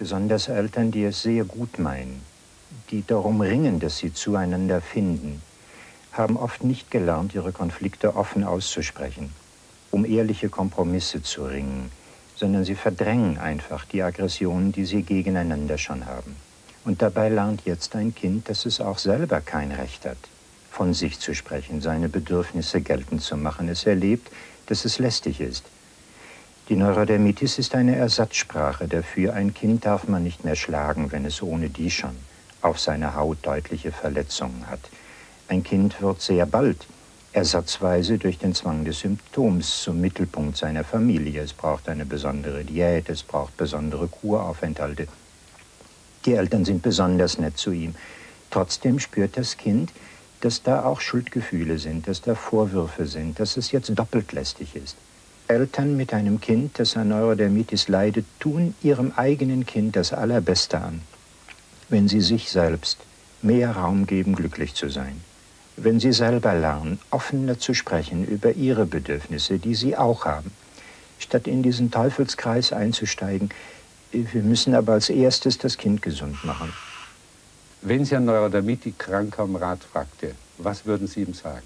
Besonders Eltern, die es sehr gut meinen, die darum ringen, dass sie zueinander finden, haben oft nicht gelernt, ihre Konflikte offen auszusprechen, um ehrliche Kompromisse zu ringen, sondern sie verdrängen einfach die Aggressionen, die sie gegeneinander schon haben. Und dabei lernt jetzt ein Kind, dass es auch selber kein Recht hat, von sich zu sprechen, seine Bedürfnisse geltend zu machen. Es erlebt, dass es lästig ist. Die Neurodermitis ist eine Ersatzsprache dafür. Ein Kind darf man nicht mehr schlagen, wenn es ohne die schon auf seiner Haut deutliche Verletzungen hat. Ein Kind wird sehr bald ersatzweise durch den Zwang des Symptoms zum Mittelpunkt seiner Familie. Es braucht eine besondere Diät, es braucht besondere Kuraufenthalte. Die Eltern sind besonders nett zu ihm. Trotzdem spürt das Kind, dass da auch Schuldgefühle sind, dass da Vorwürfe sind, dass es jetzt doppelt lästig ist. Eltern mit einem Kind, das an Neurodermitis leidet, tun ihrem eigenen Kind das Allerbeste an, wenn sie sich selbst mehr Raum geben, glücklich zu sein. Wenn sie selber lernen, offener zu sprechen über ihre Bedürfnisse, die sie auch haben, statt in diesen Teufelskreis einzusteigen. Wir müssen aber als erstes das Kind gesund machen. Wenn Sie einen Neurodermitik-Kranker um Rat fragte, was würden Sie ihm sagen?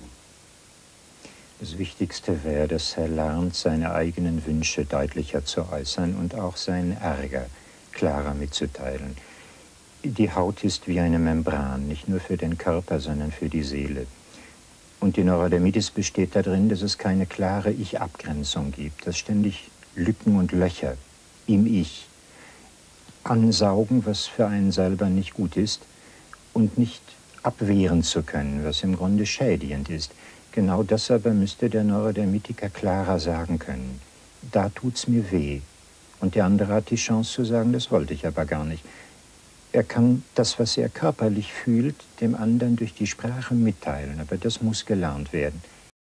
Das Wichtigste wäre, dass er lernt, seine eigenen Wünsche deutlicher zu äußern und auch seinen Ärger klarer mitzuteilen. Die Haut ist wie eine Membran, nicht nur für den Körper, sondern für die Seele. Und die Neurodermitis besteht darin, dass es keine klare Ich-Abgrenzung gibt, dass ständig Lücken und Löcher im Ich ansaugen, was für einen selber nicht gut ist, und nicht abwehren zu können, was im Grunde schädigend ist. Genau das aber müsste der Neurodermitiker klarer sagen können. Da tut's mir weh. Und der andere hat die Chance zu sagen, das wollte ich aber gar nicht. Er kann das, was er körperlich fühlt, dem anderen durch die Sprache mitteilen, aber das muss gelernt werden.